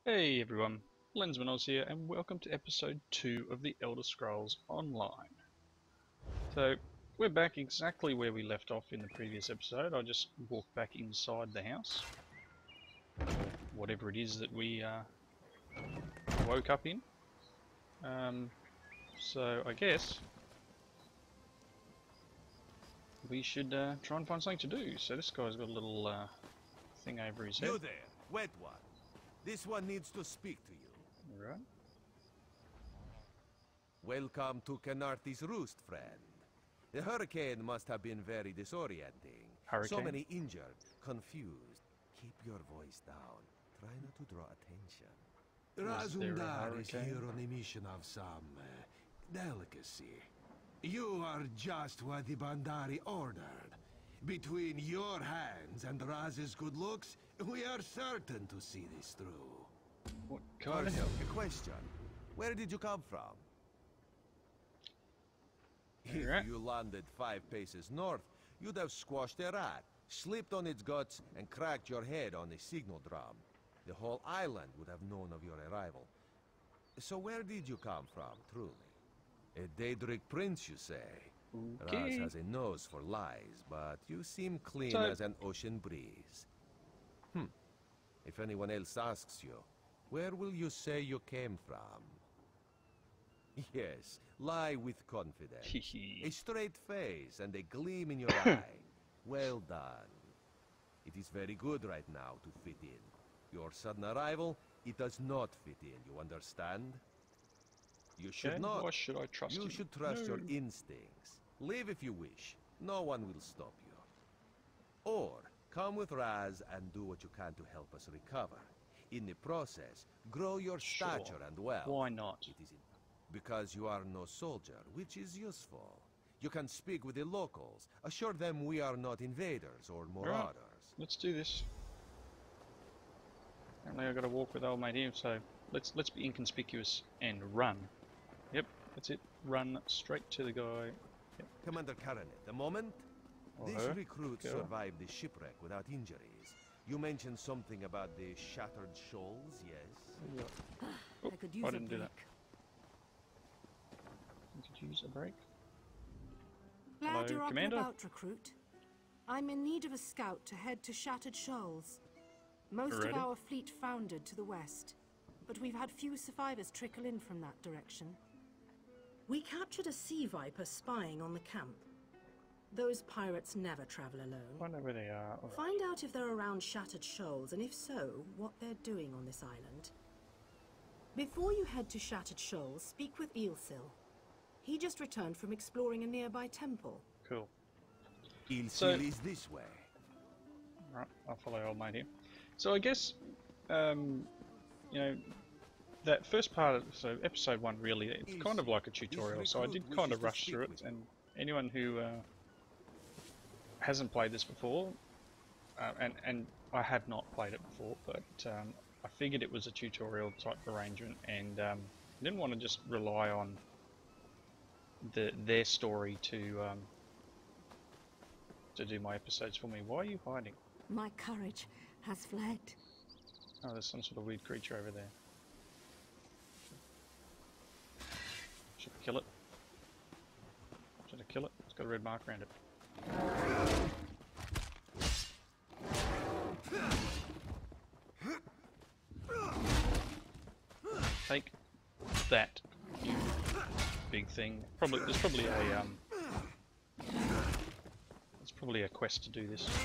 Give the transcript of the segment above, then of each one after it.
Hey everyone, Lensman Oz here, and welcome to episode 2 of the Elder Scrolls Online. So, we're back exactly where we left off in the previous episode. I just walked back inside the house, or whatever it is that we woke up in. So I guess we should try and find something to do. So this guy's got a little thing over his head. You there, wet one. This one needs to speak to you. Alright. Welcome to Canarthi's Roost, friend. The hurricane must have been very disorienting. Hurricane? So many injured, confused. Keep your voice down. Try not to draw attention. Razundar is here on a mission of some delicacy. You are just what the Bandari ordered. Between your hands and Raz's good looks, we are certain to see this through. What kind First, of a question. Where did you come from? Alright. If you landed 5 paces north, you'd have squashed a rat, slipped on its guts, and cracked your head on a signal drum. The whole island would have known of your arrival. So where did you come from, truly? A Daedric prince, you say? Okay. Raz has a nose for lies, but you seem clean So- as an ocean breeze. If anyone else asks you, where will you say you came from? Yes, lie with confidence. A straight face and a gleam in your eye. Well done. It is very good right now to fit in. Your sudden arrival, it does not fit in, you understand? You should Okay, not. why should I trust You him? should trust your No. instincts. Leave if you wish. No one will stop you. Or, come with Raz and do what you can to help us recover. In the process, grow your Sure. stature and wealth. Why not? It is because you are no soldier, which is useful. You can speak with the locals, assure them we are not invaders or marauders. Let's do this. Apparently I gotta walk with old mate here, so let's be inconspicuous and run. Yep, that's it. Run straight to the guy. Yep. Commander Karanet, a moment. Or This her. recruit Go. survived the shipwreck without injuries. You mentioned something about the shattered shoals, yes? Oh, I could use I a didn't do that. break. You could use a break. Glad Hello, you're up and Commander. about, recruit. I'm in need of a scout to head to Shattered Shoals. Most Alrighty. of our fleet foundered to the west, but we've had few survivors trickle in from that direction. We captured a sea viper spying on the camp. Those pirates never travel alone. Find out where they are. Alright. Find out if they're around Shattered Shoals, and if so, what they're doing on this island. Before you head to Shattered Shoals, speak with Eelsil. He just returned from exploring a nearby temple. Cool. Ilsil So- is this way. Right, I'll follow old mate here. So I guess, you know, that first part of episode 1 really, it's kind of like a tutorial. So I did recruit kind of wishes to rush speak through it, with you. and anyone who hasn't played this before, and I have not played it before, but I figured it was a tutorial type arrangement, and I didn't want to just rely on their story to do my episodes for me. Why are you hiding? My courage has fled. Oh, there's some sort of weird creature over there. Should I kill it? Should I kill it? It's got a red mark around it. Take that, you big thing. Probably there's probably a quest to do this.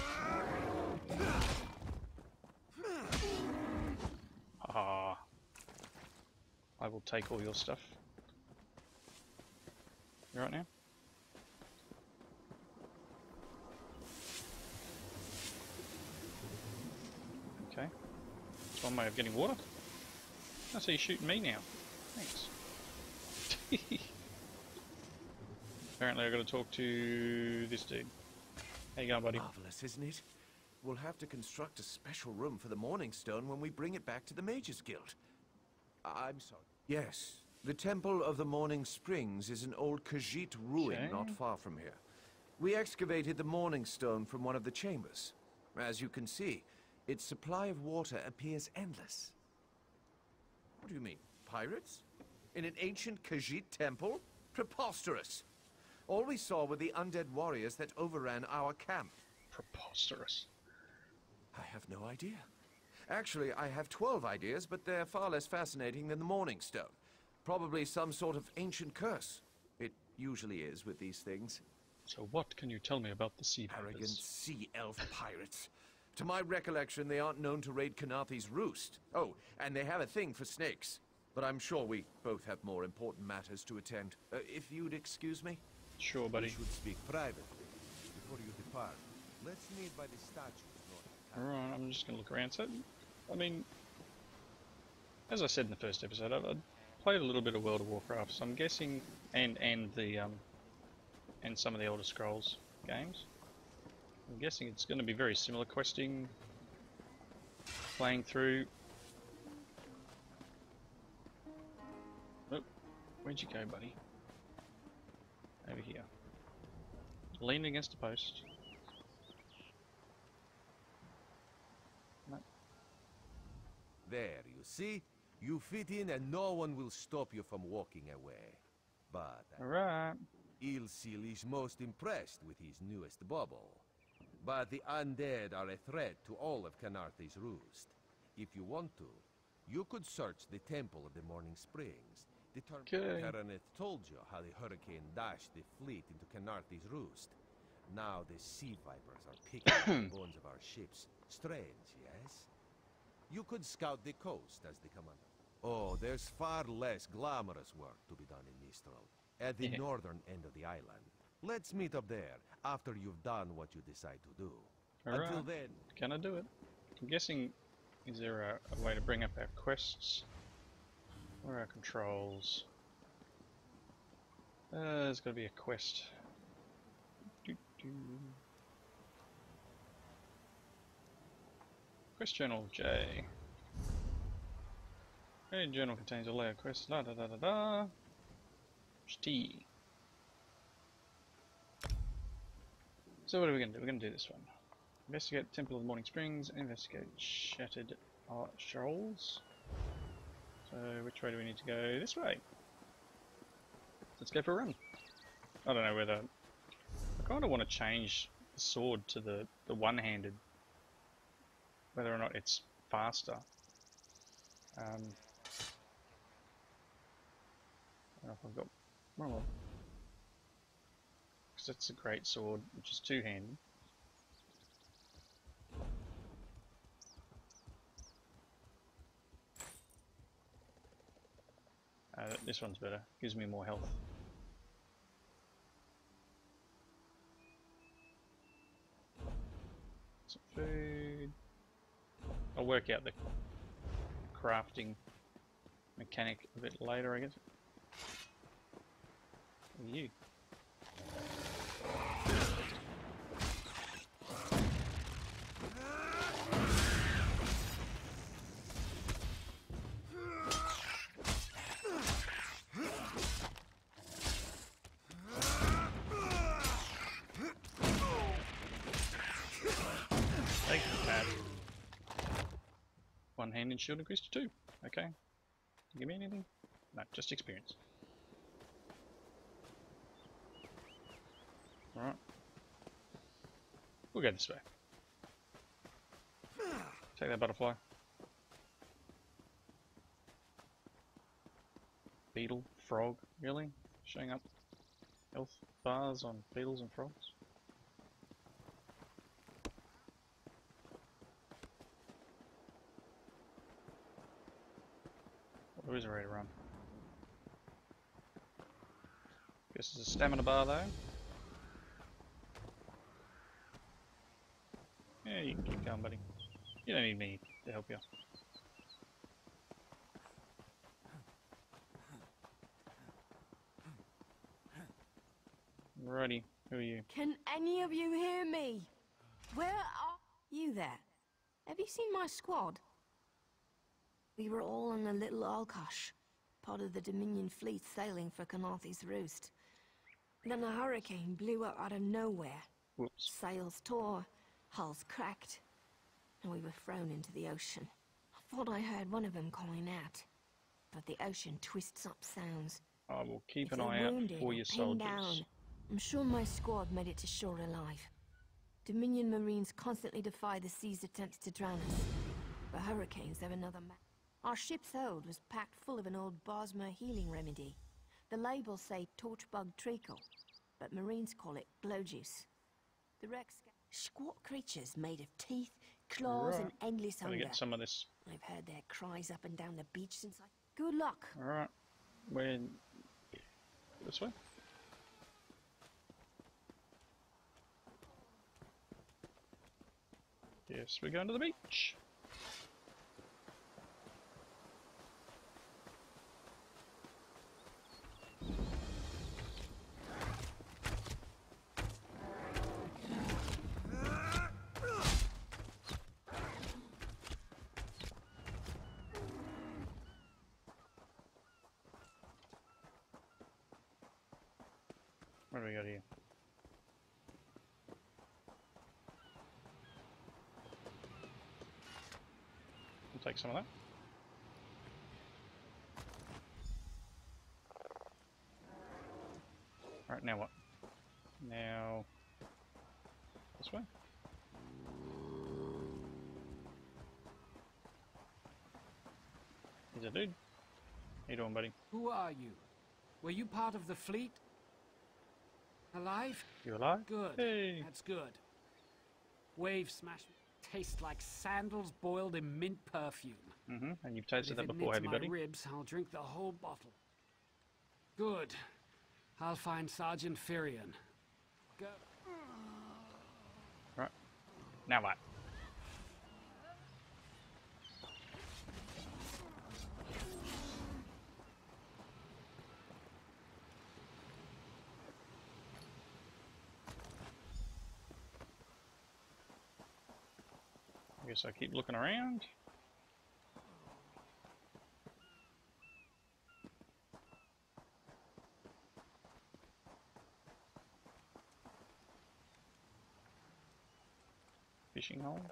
Ah, I will take all your stuff. You right now? Okay. That's one way of getting water. I see you shooting me now. Thanks. Apparently I've got to talk to this dude. How you going, buddy? Marvelous, isn't it? We'll have to construct a special room for the Morning Stone when we bring it back to the Mages Guild. I'm sorry. Yes. The Temple of the Morning Springs is an old Khajiit ruin Okay. not far from here. We excavated the Morning Stone from one of the chambers. As you can see, its supply of water appears endless. What do you mean? Pirates? In an ancient Khajiit temple? Preposterous! All we saw were the undead warriors that overran our camp. Preposterous. I have no idea. Actually, I have 12 ideas, but they're far less fascinating than the Morning Stone. Probably some sort of ancient curse. It usually is with these things. So what can you tell me about the sea Arrogant vipers? sea elf pirates. To my recollection, they aren't known to raid Kanathe's roost. Oh, and they have a thing for snakes. But I'm sure we both have more important matters to attend. If you'd excuse me? Sure, We buddy. should speak privately. Before you depart, let's meet by the statues north. Alright, I'm just going to look around. So, I mean, as I said in the first episode, I played a little bit of World of Warcraft, so I'm guessing, and some of the Elder Scrolls games. I'm guessing it's going to be very similar questing, playing through. Oh, where'd you go, buddy? Over here. Leaning against a post. No. There, you see? You fit in and no one will stop you from walking away. But Alright. Ilsil is most impressed with his newest bauble. But the undead are a threat to all of Kanathe's roost. If you want to, you could search the Temple of the Morning Springs. The Okay. Terraneth told you how the hurricane dashed the fleet into Kanathe's roost. Now the sea vipers are picking up the bones of our ships. Strange, yes? You could scout the coast as the commander. Oh, there's far less glamorous work to be done in Mistral, at the Yeah. northern end of the island. Let's meet up there after you've done what you decide to do. Until Alright. then, Can I do it? I'm guessing, is there a way to bring up our quests? Or our controls? There's got to be a quest. Doo-doo. Quest journal J. A journal contains a layer of quests. La da da da da. T. So what are we going to do? We're going to do this one. Investigate Temple of the Morning Springs. Investigate Shattered Shoals. So which way do we need to go? This way. Let's go for a run. I don't know whether I kind of want to change the sword to the one-handed. Whether or not it's faster. I don't know if I've got. Well, because it's a great sword, which is two-handed. This one's better. Gives me more health. Some food. I'll work out the crafting mechanic a bit later, I guess. You. Thank you, Pat. One hand and shield increased to 2. Okay. Give me anything? No, just experience. Alright. We'll go this way. Take that butterfly. Beetle, frog, really? Showing up health bars on beetles and frogs? There is a way to run. Guess there's a stamina bar though. Yeah, you can keep going, buddy. You don't need me to help you. Alrighty, who are you? Can any of you hear me? Where are you there? Have you seen my squad? We were all in a little Alkosh, part of the Dominion fleet sailing for Kanathe's roost. Then a hurricane blew up out of nowhere. Whoops. Sails tore, hulls cracked, and we were thrown into the ocean. I thought I heard one of them calling out. but the ocean twists up sounds. I will keep If an they're eye out wounded for or your pinned soldiers. down, I'm sure my squad made it to shore alive. Dominion Marines constantly defy the sea's attempts to drown us. But hurricanes have another Our ship's hold was packed full of an old Bosmer healing remedy. The labels say torchbug treacle, but Marines call it glow juice. The wrecks squat creatures made of teeth, claws, and endless Gotta hunger. get some of this. I've heard their cries up and down the beach since I... Good luck! Alright. When... This way? Yes, we're going to the beach. What do we got here? We'll take some of that. Alright, now what? Now... this way? He's a dude. How you doing, buddy? Who are you? Were you part of the fleet? Alive? You alive? Good. Hey! That's good. Wave smash tastes like sandals boiled in mint perfume. And you've tasted that If it before, have knits you, my buddy? ribs, I'll drink the whole bottle. Good. I'll find Sergeant Firion. Go. Right. Now what? I guess I keep looking around. Fishing hole.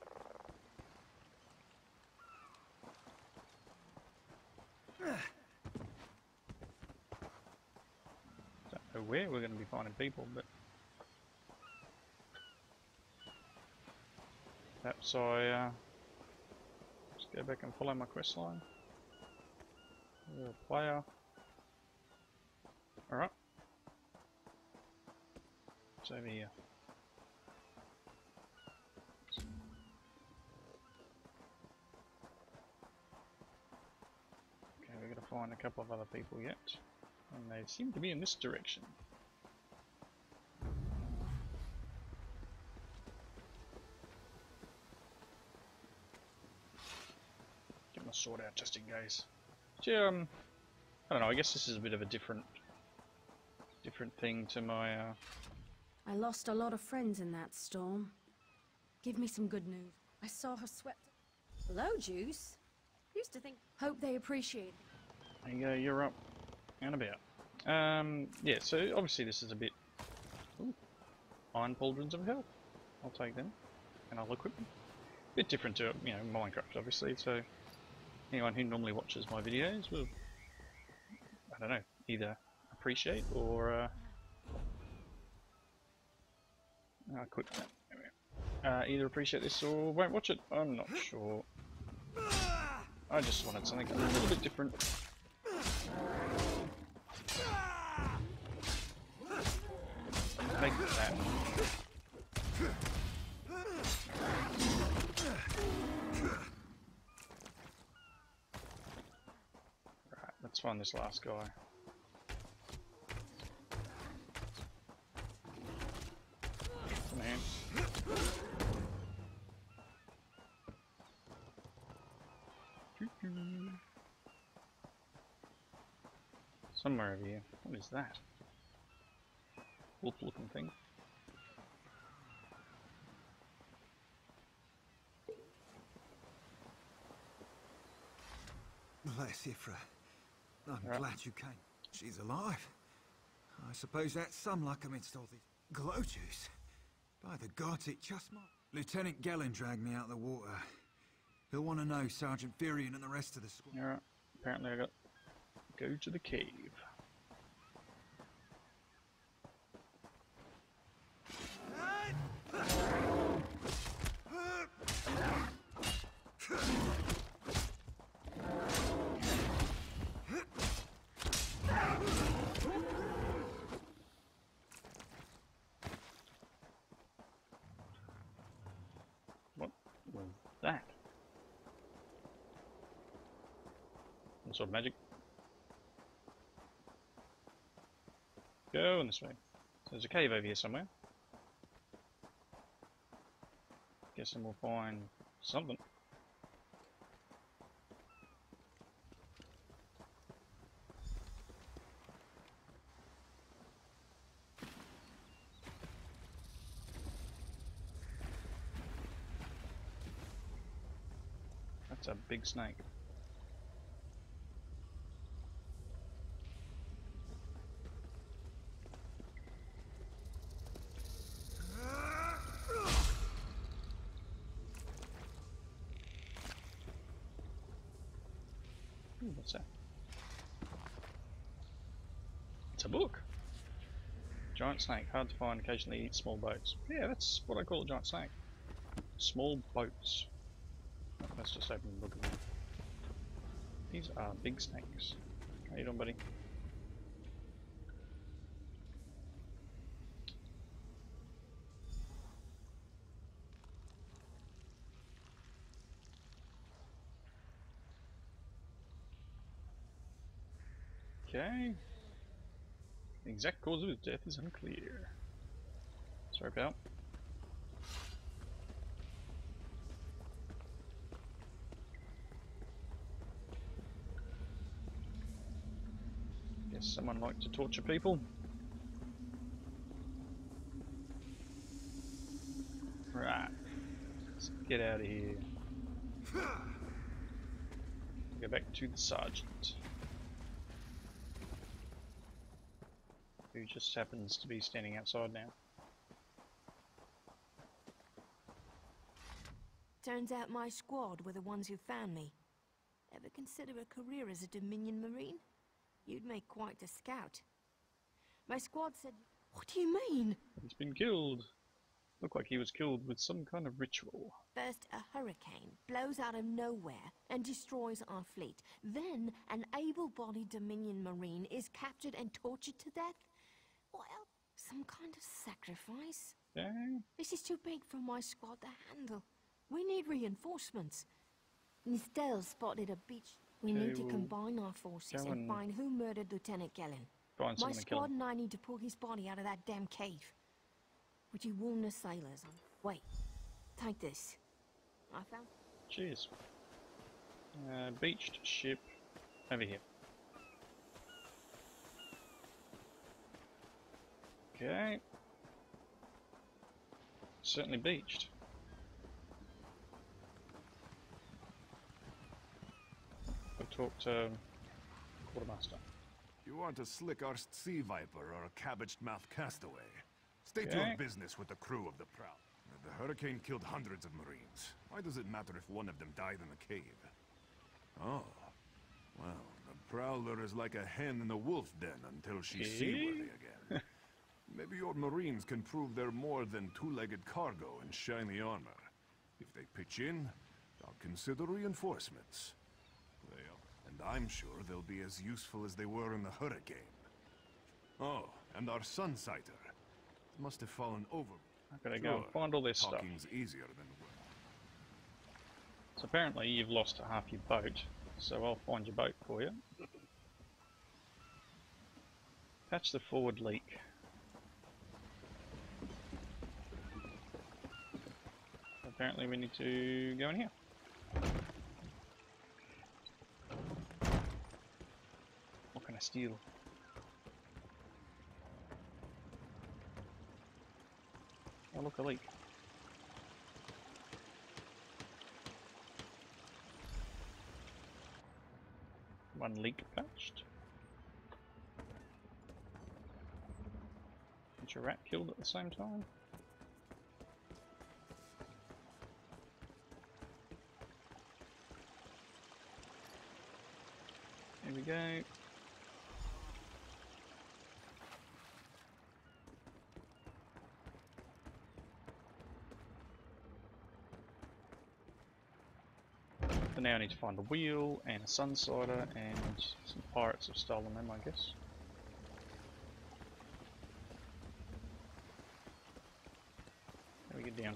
Don't know where we're going to be finding people, but perhaps I just go back and follow my quest line. Little player. Alright. It's over here. Okay, we've got to find a couple of other people yet. And they seem to be in this direction. Get my sword out just in case. So, I don't know, I guess this is a bit of a different thing to my, I lost a lot of friends in that storm. Give me some good news. I saw her swept... Hello, Juice. Used to think... Hope they appreciate it. There you go, you're up and about. Yeah, so obviously this is a bit... Ooh, Iron Pauldrons of Health. I'll take them, and I'll equip them. Bit different to, you know, Minecraft, obviously, so... Anyone who normally watches my videos will... I don't know, either appreciate or... I'll equip that. There we go. Either appreciate this or won't watch it. I'm not sure. I just wanted something a little bit different. Make that. Right, let's find this last guy. Man. Somewhere over here. What is that? Wolf looking thing. Bless Ifra. I'm glad you came. She's alive. I suppose that's some luck amidst all these glow juice. By the gods, it just might. Lieutenant Gellin dragged me out of the water. He'll want to know Sergeant Firion and the rest of the squad. Alright, apparently I got go to the cave. What was that? Some sort of magic. Go in this way. So there's a cave over here somewhere. Guessing we'll find something. That's a big snake. Ooh, what's that? It's a book. Giant snake, hard to find, occasionally eats small boats. Yeah, that's what I call a giant snake. Small boats. Let's just open the book again. These are big snakes. How you doing, buddy? Okay. The exact cause of his death is unclear. Sorry, pal. Guess someone liked to torture people. Right. Let's get out of here. Go back to the sergeant, who just happens to be standing outside now. Turns out my squad were the ones who found me. Ever consider a career as a Dominion Marine? You'd make quite a scout. My squad said... What do you mean? He's been killed. Looked like he was killed with some kind of ritual. First, a hurricane blows out of nowhere and destroys our fleet. Then, an able-bodied Dominion Marine is captured and tortured to death. What else? Some kind of sacrifice? Okay. This is too big for my squad to handle. We need reinforcements. Nistel spotted a beach. We need to combine our forces and find who murdered Lieutenant Gellin. My squad and I need to pull his body out of that damn cave. Would you warn the sailors? Wait, take this. I found... Cheers. Beached ship over here. Okay. Certainly beached. We'll talk to Quartermaster. You want a slick-arsed sea viper or a cabbage-mouthed castaway? State Okay. your business with the crew of the Prowl. The hurricane killed hundreds of Marines. Why does it matter if one of them died in the cave? Oh. Well, the Prowler is like a hen in a wolf den until she's seaworthy again. Maybe your Marines can prove they're more than two-legged cargo and shiny armor. If they pitch in, I'll consider reinforcements. And I'm sure they'll be as useful as they were in the hurricane. Oh, and our Sunsighter. Must have fallen over. I've got to go and find all this stuff. Talking's easier than So apparently you've lost half your boat, so I'll find your boat for you. Patch the forward leak. Apparently we need to go in here. What can I steal? Oh look, a leak. One leak patched. Bunch of rat killed at the same time. Here we go. So now I need to find a wheel and a Sunsider, and some pirates have stolen them, I guess. How do we get down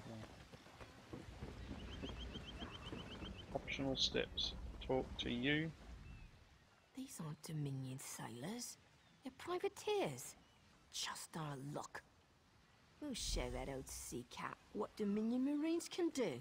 here? Optional steps. Talk to you. These aren't Dominion sailors. They're privateers. Just our luck. We'll show that old sea cat what Dominion Marines can do.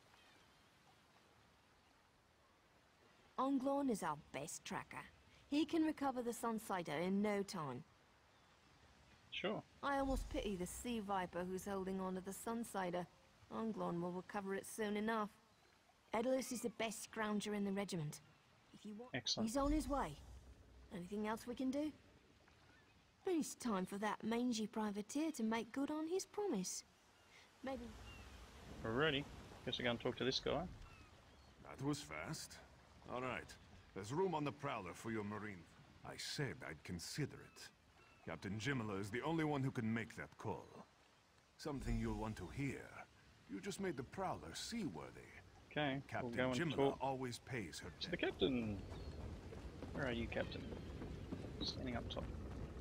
Onglon is our best tracker. He can recover the Sunsider in no time. Sure. I almost pity the Sea Viper who's holding on to the Sunsider. Onglon will recover it soon enough. Edalus is the best scrounger in the regiment. If you want, Excellent. he's on his way. Anything else we can do? It's time for that mangy privateer to make good on his promise. Maybe. Alrighty. Guess we're going to talk to this guy. That was fast. All right. There's room on the Prowler for your marine. I said I'd consider it. Captain Jimala is the only one who can make that call. Something you'll want to hear. You just made the Prowler seaworthy. Okay, Captain we'll go and Jimala talk always pays her to the captain. Where are you, Captain? Standing up top.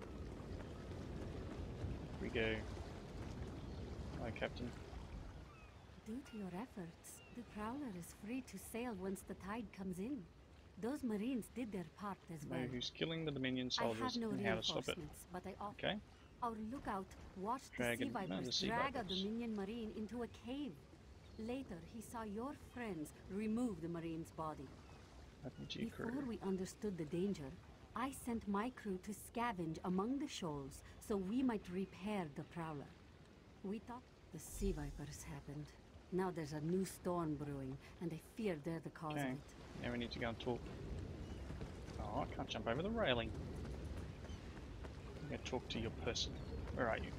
Here we go. Hi, Captain. Due to your efforts, the Prowler is free to sail once the tide comes in. Those Marines did their part as well. Know who's killing the Dominion I soldiers have no and how to stop it. reinforcements, but I offer. Okay. Our lookout watched Dragon- the no, Sea Vipers the Sea drag Vipers. a Dominion Marine into a cave. Later, he saw your friends remove the Marine's body. Happened to your crew. Before we understood the danger, I sent my crew to scavenge among the shoals so we might repair the Prowler. We thought the Sea Vipers happened. Now there's a new storm brewing, and I fear they're the cause of Okay. it. Now we need to go and talk. Oh, I can't jump over the railing. I'm going to talk to your person. Where are you?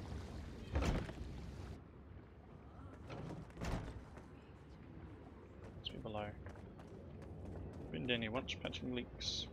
Let's be below. Been down here once, patching leaks.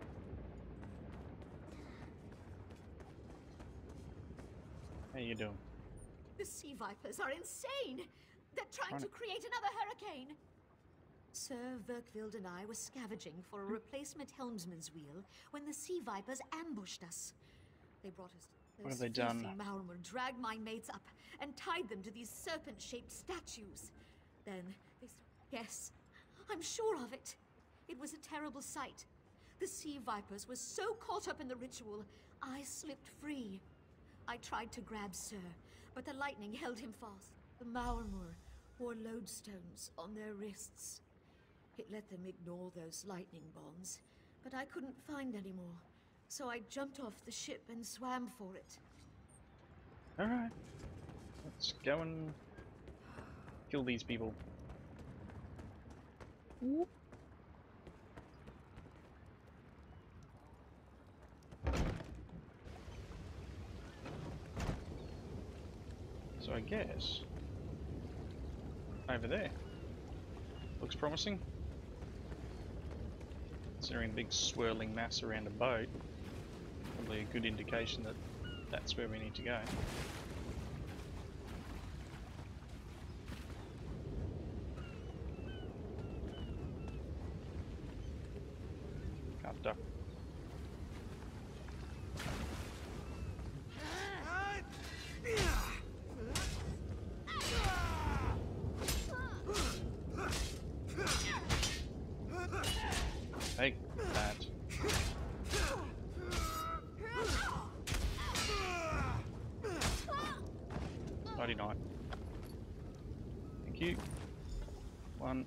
How you doing? The Sea Vipers are insane! They're trying to create another hurricane! Sir Verkvild and I were scavenging for a replacement helmsman's wheel when the Sea Vipers ambushed us. They brought us... What have they done? Maormer dragged my mates up and tied them to these serpent-shaped statues. Then they... Yes, I'm sure of it. It was a terrible sight. The Sea Vipers were so caught up in the ritual, I slipped free. I tried to grab Sir, but the lightning held him fast. The Maormer wore lodestones on their wrists. It let them ignore those lightning bonds, but I couldn't find any more. So I jumped off the ship and swam for it. Alright. Let's go and kill these people. So I guess over there looks promising. Considering a big swirling mass around a boat, probably a good indication that that's where we need to go. Can't duck. Take that. Mighty Knight. Thank you. One.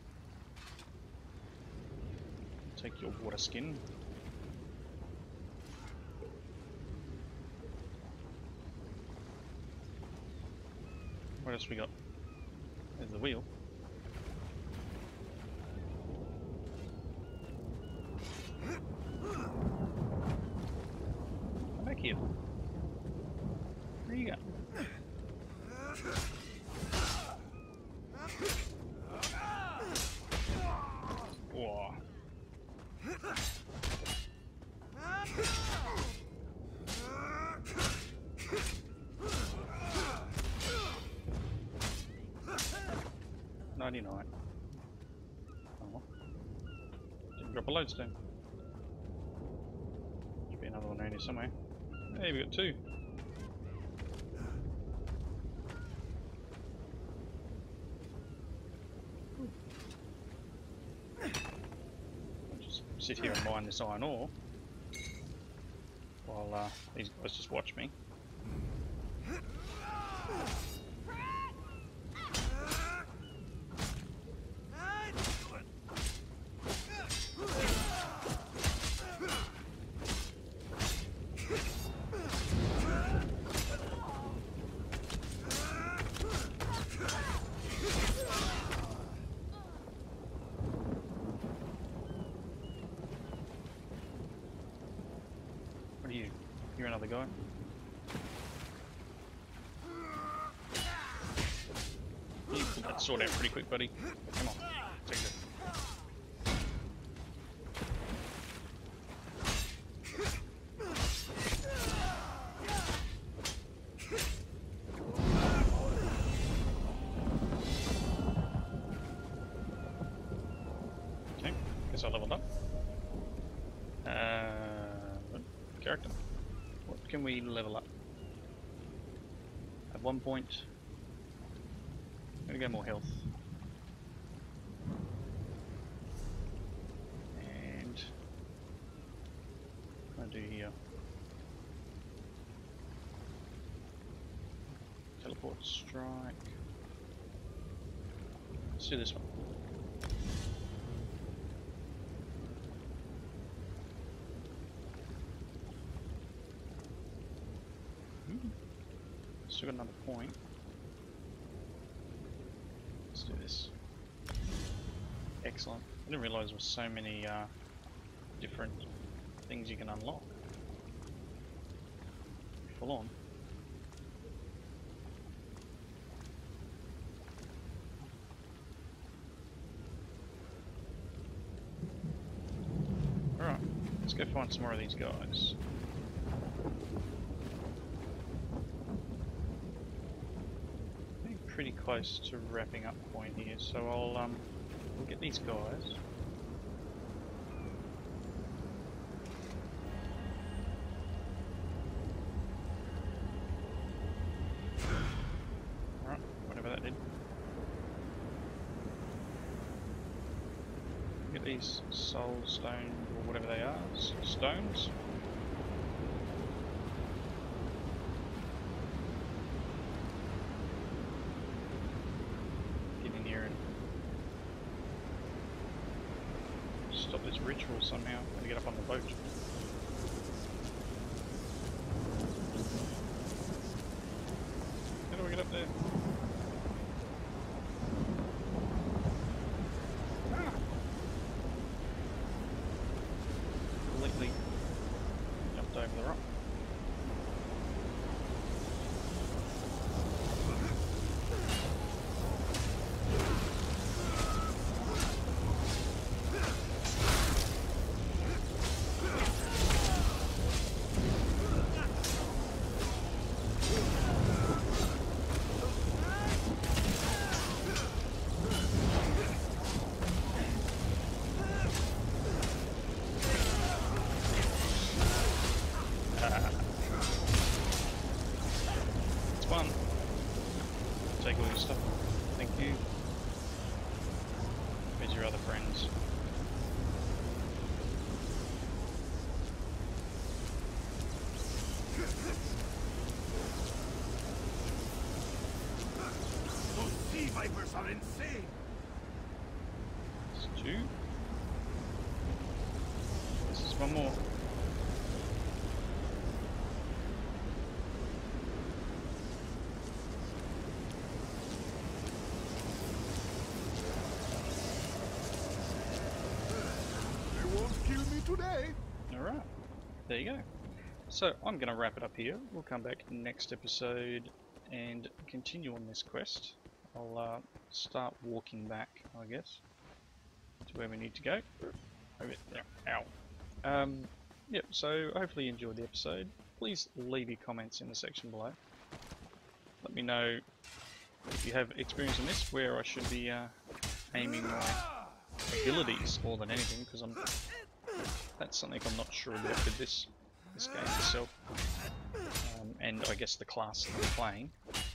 Take your water skin. What else we got? There's the wheel. Come back here. Where you go? Whoa. $99. Oh. Drop a lodestone. Should be another one around here somewhere. Hey, we got two. I'll just sit here and mine this iron ore while these guys just watch me. What are you? You're another guy? You put that sword out pretty quick, buddy. Come on, take it. Okay, guess I leveled up. Character. What can we level up? At 1 point. I'm gonna get more health. And what can I do here? Teleport strike. Let's do this one. Still got another point. Let's do this. Excellent. I didn't realise there were so many different things you can unlock. Full on. Alright, let's go find some more of these guys. Pretty close to wrapping up point here, so I'll we'll get these guys. Alright, whatever that did. Get these soul stone or whatever they are, stones. Stop this ritual somehow and get up on the boat. How do we get up there? Ah! Completely jumped over the rock. It's fun. Take all your stuff. Thank you. Where's your other friends? Those sea vipers are insane! It's two. This is one more. Today. Alright, there you go. So I'm going to wrap it up here. We'll come back next episode and continue on this quest. I'll start walking back, I guess, to where we need to go. Over there. Ow. Yep, so hopefully you enjoyed the episode. Please leave your comments in the section below. Let me know if you have experience in this, where I should be aiming my abilities more than anything, because that's something I'm not sure about with this game itself, and I guess the class that I'm playing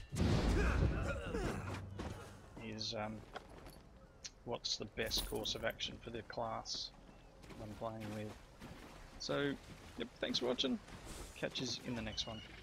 is what's the best course of action for the class I'm playing with. So, yep, thanks for watching. Catch you in the next one.